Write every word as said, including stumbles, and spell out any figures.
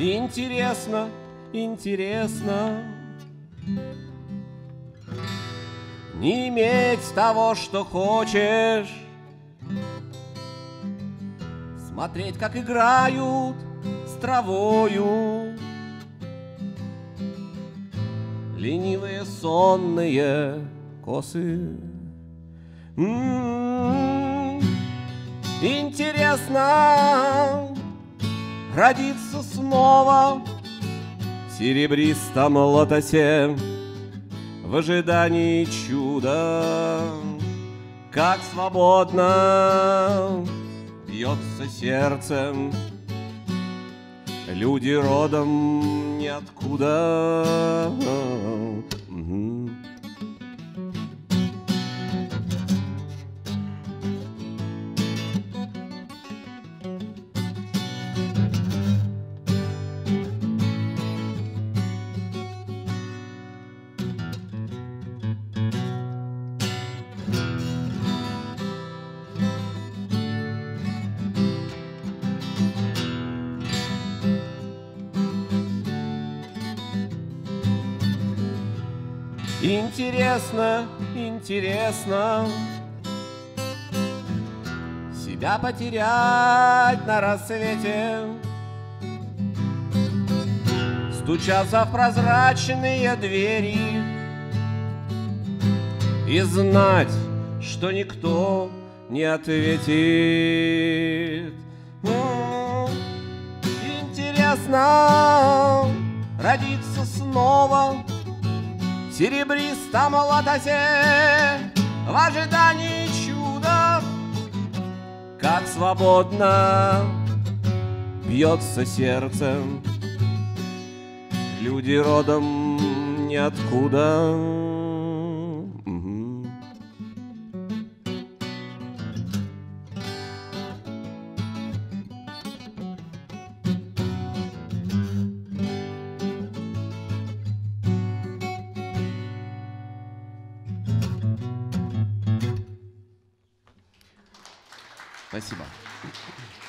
Интересно, интересно не иметь того, что хочешь, смотреть, как играют с травою ленивые сонные косы. М-м-м, интересно родиться снова в серебристом лотосе в ожидании чуда, как свободно бьется сердцем. Люди родом ниоткуда. Мгм. Интересно, интересно себя потерять на рассвете, стучаться в прозрачные двери и знать, что никто не ответит. М-м-м, интересно родиться снова в серебристом лотосе в ожидании чуда, как свободно бьется сердцем. Люди родом ниоткуда. Мгм. Спасибо.